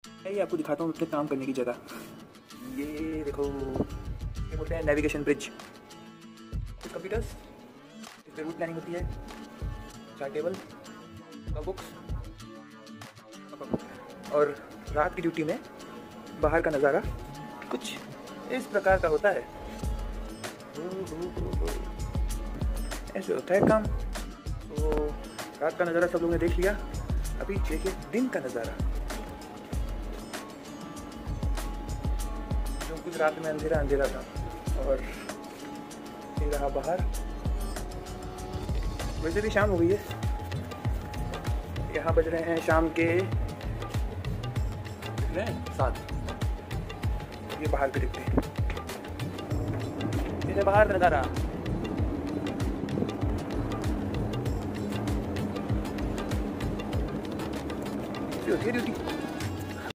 ये आपको दिखाता हूँ अपने काम करने की जगह। ये देखो, ये बोलते हैं नेविगेशन ब्रिज। कुछ कंप्यूटर्स, इस पर रूट प्लानिंग होती है, चार्ट टेबल, बुक्स, और रात की ड्यूटी में बाहर का नज़ारा कुछ इस प्रकार का होता है। ऐसे होता है काम। तो रात का नज़ारा सब लोगों ने देख लिया, अभी देखिए दिन का नज़ारा। जो कुछ रात में अंधेरा अंधेरा था और ये रहा बाहर। वैसे भी शाम हो गई है, यहाँ बज रहे हैं शाम के 7। ये बाहर पे दिखते हैं, ये बाहर नज़ारा। ड्यूटी